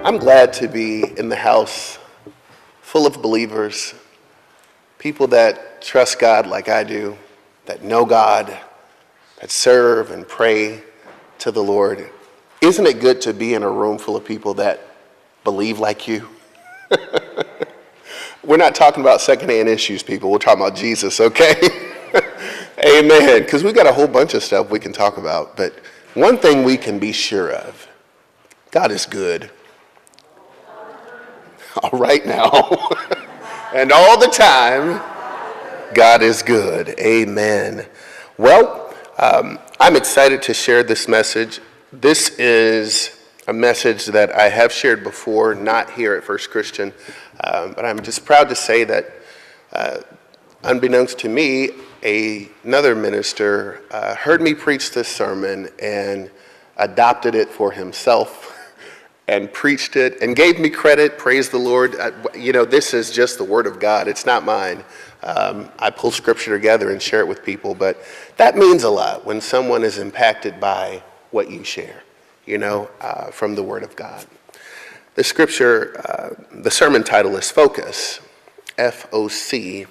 I'm glad to be in the house full of believers, people that trust God like I do, that know God, that serve and pray to the Lord. Isn't it good to be in a room full of people that believe like you? We're not talking about secondhand issues, people. We're talking about Jesus, okay? Amen. Because we've got a whole bunch of stuff we can talk about. But one thing we can be sure of, God is good. All right now. And all the time, God is good. Amen. Well, I'm excited to share this message. This is a message that I have shared before, not here at First Christian, but I'm just proud to say that unbeknownst to me, another minister heard me preach this sermon and adopted it for himself and preached it and gave me credit. Praise the Lord. This is just the word of God. It's not mine. I pull scripture together and share it with people, but that means a lot when someone is impacted by what you share, from the word of God. The scripture, the sermon title is Focus, Focus.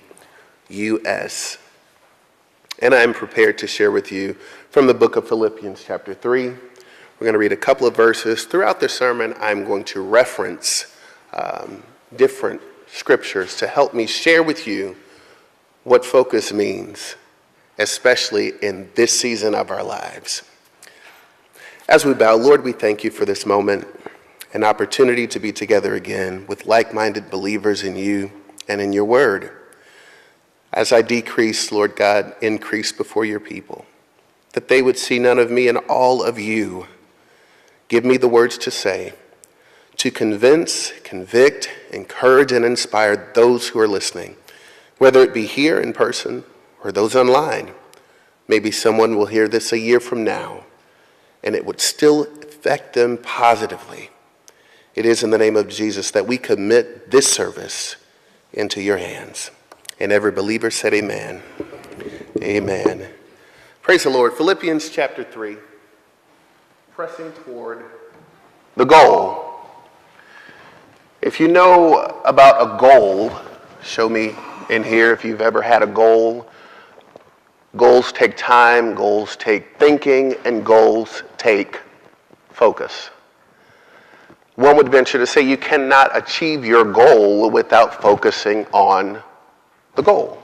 And I'm prepared to share with you from the book of Philippians chapter 3. We're going to read a couple of verses. Throughout the sermon, I'm going to reference different scriptures to help me share with you what focus means, especially in this season of our lives. As we bow, Lord, we thank you for this moment, an opportunity to be together again with like-minded believers in you and in your word. As I decrease, Lord God, increase before your people, that they would see none of me and all of you. Give me the words to say, to convince, convict, encourage, and inspire those who are listening, whether it be here in person or those online. Maybe someone will hear this a year from now, and it would still affect them positively. It is in the name of Jesus that we commit this service into your hands. And every believer said amen. Amen. Praise the Lord. Philippians chapter 3. Pressing toward the goal. If you know about a goal, show me in here if you've ever had a goal. Goals take time, goals take thinking, and goals take focus. One would venture to say you cannot achieve your goal without focusing on the goal.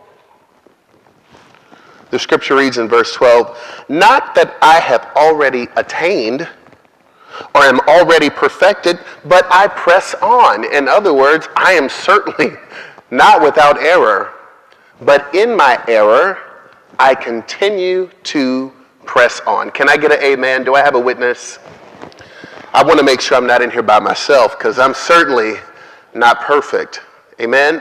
The scripture reads in verse 12, not that I have already attained or am already perfected, but I press on. In other words, I am certainly not without error, but in my error, I continue to press on. Can I get an amen? Do I have a witness? I want to make sure I'm not in here by myself because I'm certainly not perfect. Amen?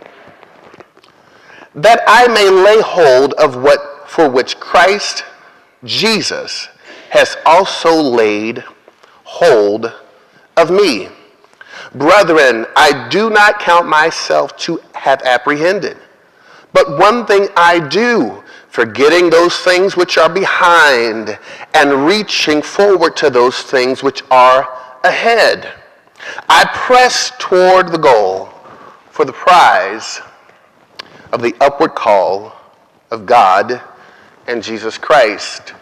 That I may lay hold of what for which Christ Jesus has also laid hold of me. Brethren, I do not count myself to have apprehended, but one thing I do, forgetting those things which are behind and reaching forward to those things which are ahead. I press toward the goal for the prize of the upward call of God and Jesus Christ.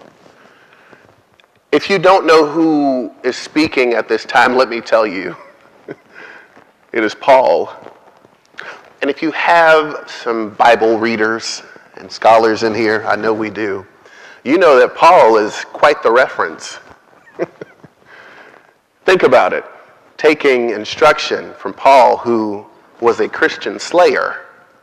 If you don't know who is speaking at this time, let me tell you. It is Paul. And if you have some Bible readers and scholars in here, I know we do, you know that Paul is quite the reference. Think about it. Taking instruction from Paul, who was a Christian slayer,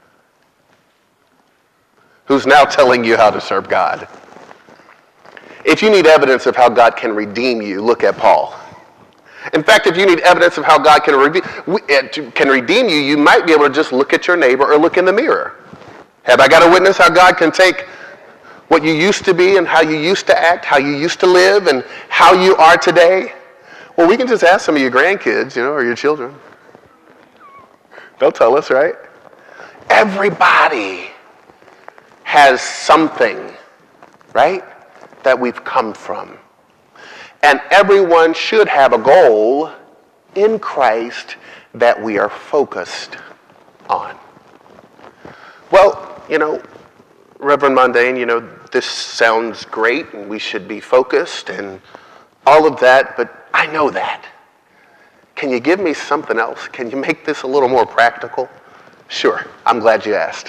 who's now telling you how to serve God. If you need evidence of how God can redeem you, look at Paul. In fact, if you need evidence of how God can redeem you, you might be able to just look at your neighbor or look in the mirror. Have I got a witness how God can take what you used to be and how you used to act, how you used to live, and how you are today? Well, we can just ask some of your grandkids, or your children. They'll tell us, right? Everybody has something, right, that we've come from. And everyone should have a goal in Christ that we are focused on? Well, Reverend Mondane, this sounds great and we should be focused and all of that, but I know that. Can you give me something else? Can you make this a little more practical? Sure, I'm glad you asked.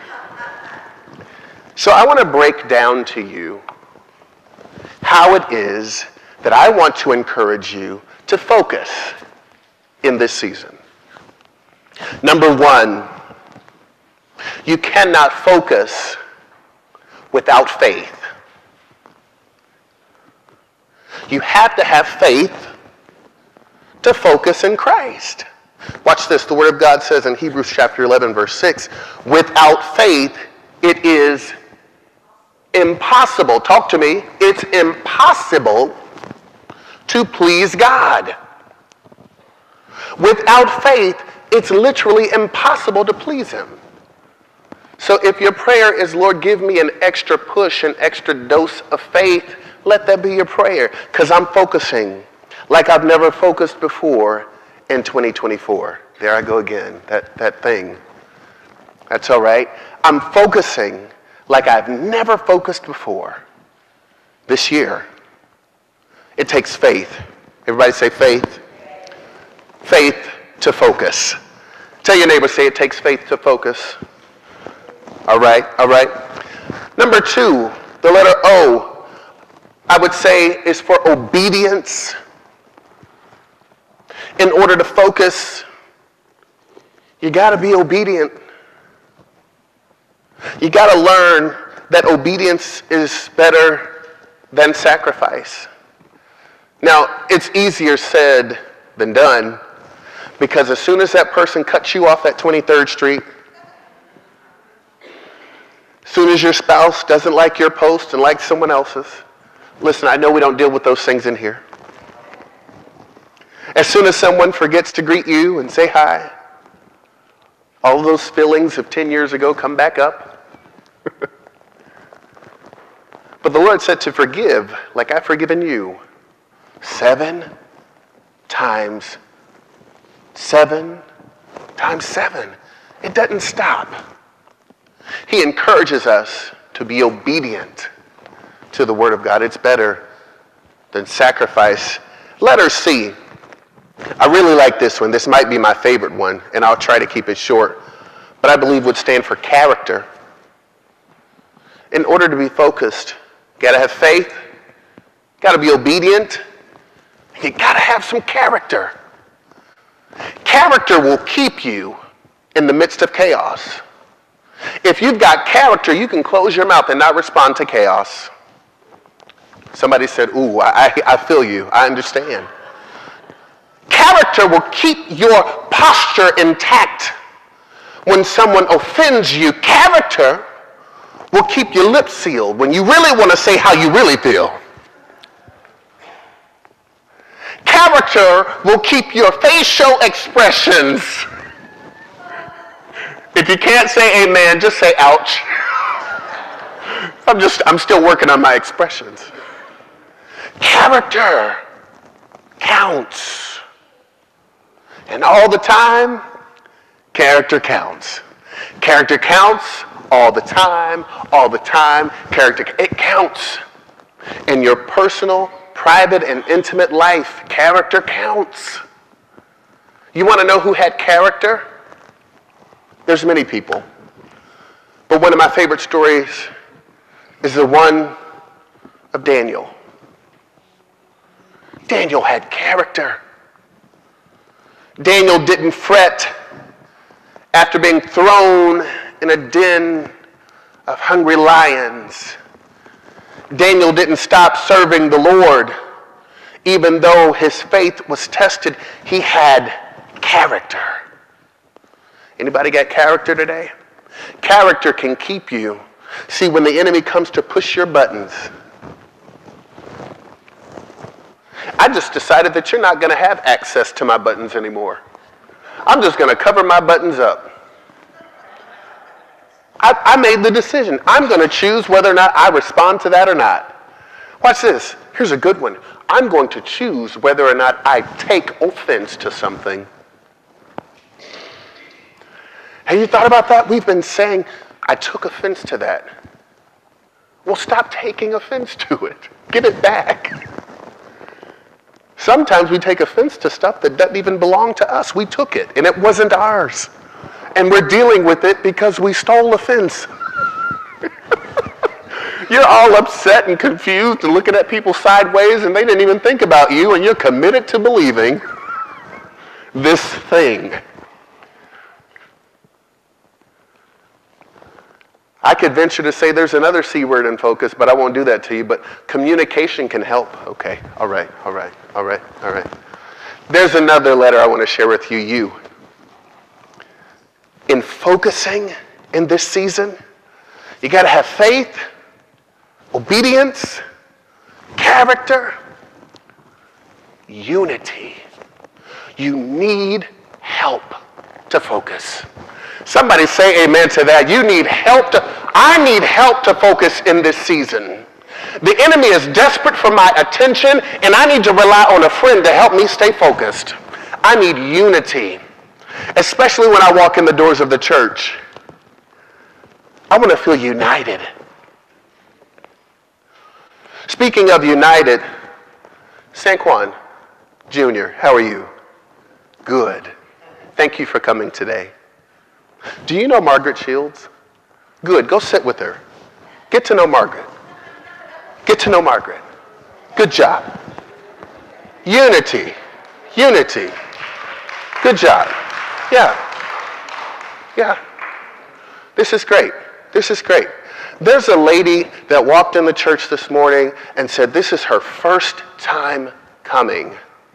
So I want to break down to you how it is that I want to encourage you to focus in this season. Number one, you cannot focus without faith. You have to have faith to focus in Christ. Watch this. The Word of God says in Hebrews chapter 11, verse 6, without faith, it is impossible. Talk to me. It's impossible to please God. Without faith, it's literally impossible to please Him. So if your prayer is, Lord, give me an extra push, an extra dose of faith, let that be your prayer, because I'm focusing like I've never focused before in 2024. There I go again, that thing. That's all right. I'm focusing like I've never focused before this year. It takes faith. Everybody say faith. Faith to focus. Tell your neighbor, say it takes faith to focus. All right, all right. Number two, the letter O, I would say, is for obedience. In order to focus, you got to be obedient. You got to learn that obedience is better than sacrifice. Now, it's easier said than done, because as soon as that person cuts you off at 23rd Street, as soon as your spouse doesn't like your post and likes someone else's, listen, I know we don't deal with those things in here. As soon as someone forgets to greet you and say hi, all those feelings of 10 years ago come back up. But the Lord said to forgive like I've forgiven you 7 times 7 times 7. It doesn't stop. He encourages us to be obedient to the Word of God. It's better than sacrifice. Letter C. I really like this one. This might be my favorite one, and I'll try to keep it short. But I believe would stand for character. In order to be focused, you got to have faith, got to be obedient, and you got to have some character. Character will keep you in the midst of chaos. If you've got character, you can close your mouth and not respond to chaos. Somebody said, ooh, I feel you. I understand. Character will keep your posture intact. When someone offends you, character will keep your lips sealed when you really want to say how you really feel. Character will keep your facial expressions. If you can't say amen, just say ouch. I'm still working on my expressions. Character counts. And all the time, character counts. Character counts all the time, character, it counts. In your personal, private, and intimate life, character counts. You want to know who had character? There's many people. But one of my favorite stories is the one of Daniel. Daniel had character. Daniel didn't fret after being thrown in a den of hungry lions. Daniel didn't stop serving the Lord. Even though his faith was tested, he had character. Anybody got character today? Character can keep you. See, when the enemy comes to push your buttons, I just decided that you're not going to have access to my buttons anymore. I'm just going to cover my buttons up. I made the decision. I'm going to choose whether or not I respond to that or not. Watch this. Here's a good one. I'm going to choose whether or not I take offense to something. Have you thought about that? We've been saying, I took offense to that. Well, stop taking offense to it. Give it back. Sometimes we take offense to stuff that doesn't even belong to us. We took it, and it wasn't ours. And we're dealing with it because we stole offense. You're all upset and confused and looking at people sideways, and they didn't even think about you, and you're committed to believing this thing. I could venture to say there's another C word in focus, but I won't do that to you. But communication can help. Okay, all right. There's another letter I want to share with you, you. In focusing in this season, you got to have faith, obedience, character, unity. You need help to focus. Somebody say amen to that. You need help I need help to focus in this season. The enemy is desperate for my attention, and I need to rely on a friend to help me stay focused. I need unity, especially when I walk in the doors of the church. I want to feel united. Speaking of united, Sanquan Jr., how are you? Good. Thank you for coming today. Do you know Margaret Shields? Good. Go sit with her. Get to know Margaret. Get to know Margaret. Good job. Unity. Unity. Good job. Yeah. This is great. This is great. There's a lady that walked in the church this morning and said this is her first time coming.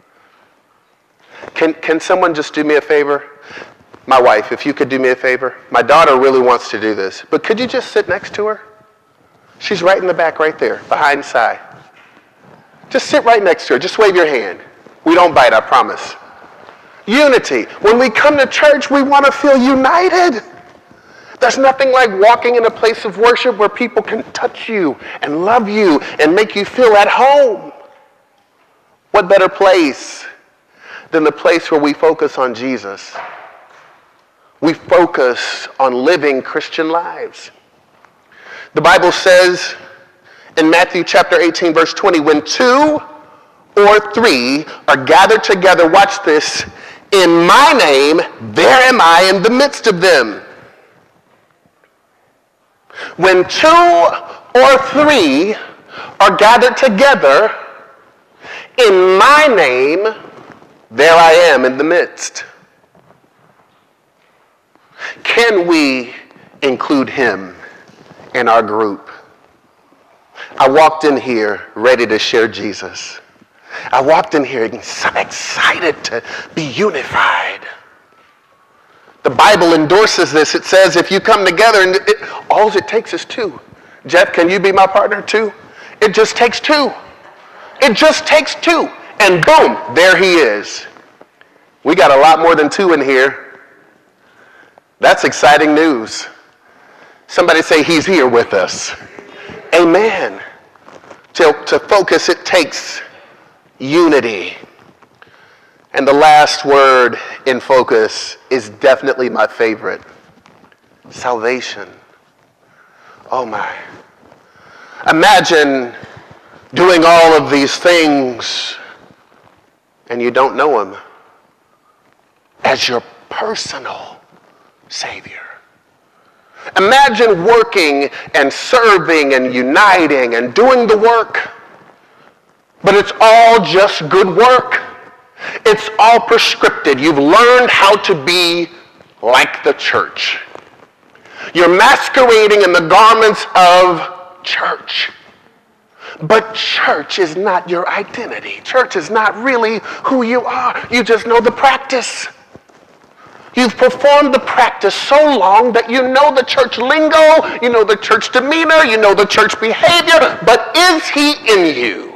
Can someone just do me a favor? My wife, if you could do me a favor. My daughter really wants to do this, but could you just sit next to her? She's right in the back right there, behind Cy. Just sit right next to her. Just wave your hand. We don't bite, I promise. Unity. When we come to church, we want to feel united. There's nothing like walking in a place of worship where people can touch you and love you and make you feel at home. What better place than the place where we focus on Jesus? We focus on living Christian lives. The Bible says in Matthew chapter 18, verse 20, when 2 or 3 are gathered together, watch this, in my name, there am I in the midst of them. When 2 or 3 are gathered together, in my name, there I am in the midst. Can we include him in our group? I walked in here ready to share Jesus. I walked in here excited to be unified. The Bible endorses this. It says if you come together, and all it takes is 2. Jeff, can you be my partner? 2? It just takes 2. It just takes 2. And boom, there he is. We got a lot more than 2 in here. That's exciting news. Somebody say he's here with us. Amen. To focus, it takes unity. And the last word in focus is definitely my favorite. Salvation. Oh my. Imagine doing all of these things and you don't know him as your personal Savior. Imagine working and serving and uniting and doing the work, but it's all just good work. It's all prescripted. You've learned how to be like the church. You're masquerading in the garments of church. But church is not your identity. Church is not really who you are. You just know the practice. You've performed the practice so long that you know the church lingo, you know the church demeanor, you know the church behavior, but is he in you?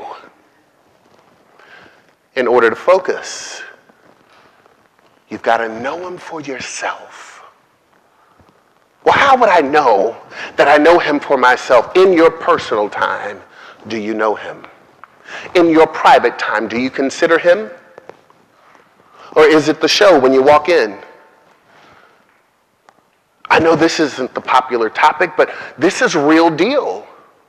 In order to focus, you've got to know him for yourself. Well, how would I know that I know him for myself? In your personal time, do you know him? In your private time, do you consider him? Or is it the show when you walk in? I know this isn't the popular topic, but this is real deal.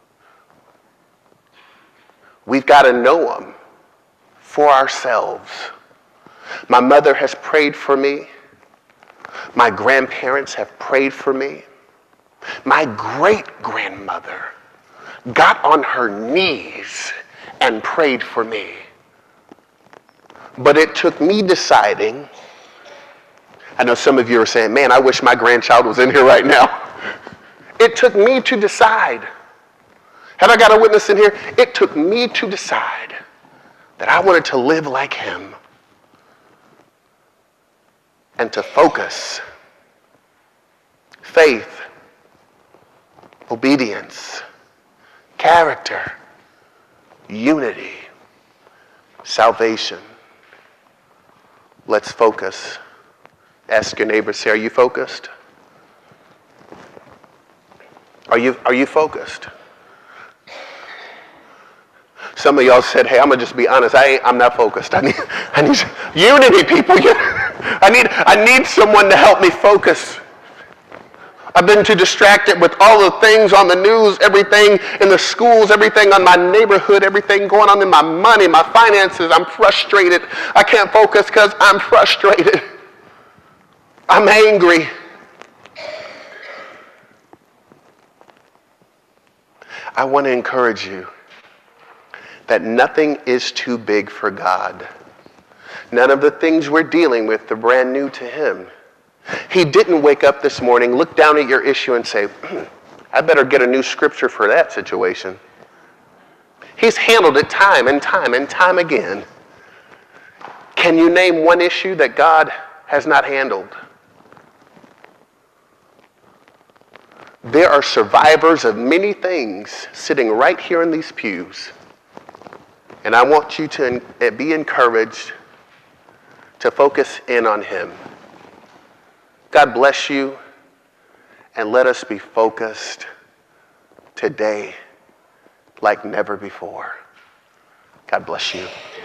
We've got to know him for ourselves. My mother has prayed for me. My grandparents have prayed for me. My great-grandmother got on her knees and prayed for me. But it took me deciding. I know some of you are saying, man, I wish my grandchild was in here right now. It took me to decide. Have I got a witness in here? It took me to decide that I wanted to live like him and to focus. Faith, obedience, character, unity, salvation. Let's focus. Ask your neighbor, say, are you focused? Are you focused? Some of y'all said, hey, I'm going to just be honest. I'm not focused. I need unity, people. I need someone to help me focus. I've been too distracted with all the things on the news, everything in the schools, everything on my neighborhood, everything going on in my money, my finances. I'm frustrated. I can't focus because I'm frustrated. I'm angry. I want to encourage you that nothing is too big for God. None of the things we're dealing with are brand new to him. He didn't wake up this morning, look down at your issue and say, I better get a new scripture for that situation. He's handled it time and time and time again. Can you name one issue that God has not handled? There are survivors of many things sitting right here in these pews. And I want you to be encouraged to focus in on him. God bless you, and let us be focused today like never before. God bless you.